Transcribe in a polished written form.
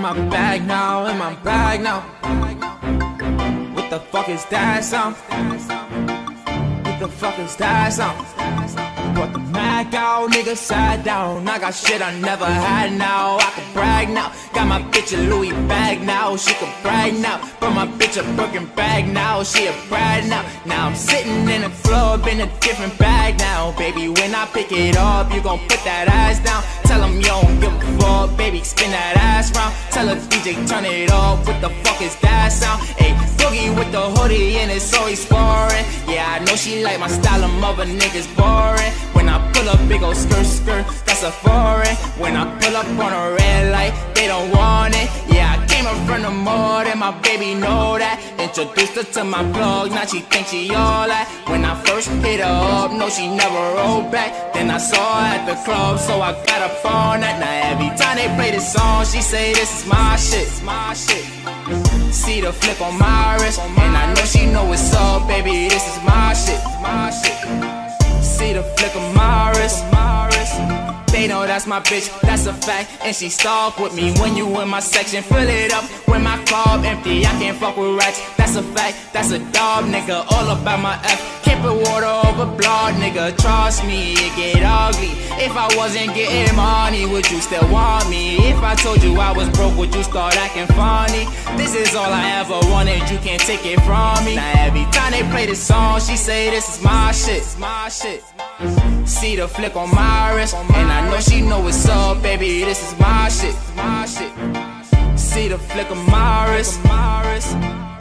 my bag now, in my bag now. What the fuck is that sound? What the fuck is that sound? Brought the Mac out, nigga sat down. I got shit I never had now. I can brag now. Got my bitch a Louis bag now. She can brag now. Brought my bitch a Birkin bag now. She a brag now. Now I'm sitting in a club in a different bag now. Baby, when I pick it up, you gon' put that ass down. Tell him you don't give a fuck. Baby, spin that ass round. Tell her DJ turn it up. What the fuck is that sound? Ayy, Boogie with the hoodie and it's always boring. Yeah, I know she like my style, of other niggas boring. When I pull up, big ol' skirt, skirt, that's a foreign. When I pull up on a red light, they don't want it. Yeah, I came up from the mud and my baby know that. Introduced her to my plug, now she thinks she all that. When I first hit her up, no, she never rolled back. Then I saw her at the club, so I got up on that. Now every time they play this song, she say this is my shit, my shit. See the flick on my wrist, and I know she know what's up, baby, this is my shit, my shit. See the flick of my wrist. They know that's my bitch, that's a fact. And she stalk with me when you in my section. Fill it up when my club empty. I can't fuck with rats, that's a fact. That's a dog, nigga, all about my F. Can't put water over blood, nigga, trust me, it get ugly. If I wasn't getting money, would you still want me? If I told you I was broke, would you start acting funny? This is all I ever wanted, you can't take it from me. Now every time they play this song, she say this is my shit, my shit. See the flick on my wrist, and I know she know what's up, baby, this is my shit, my shit. See the flick of my wrist.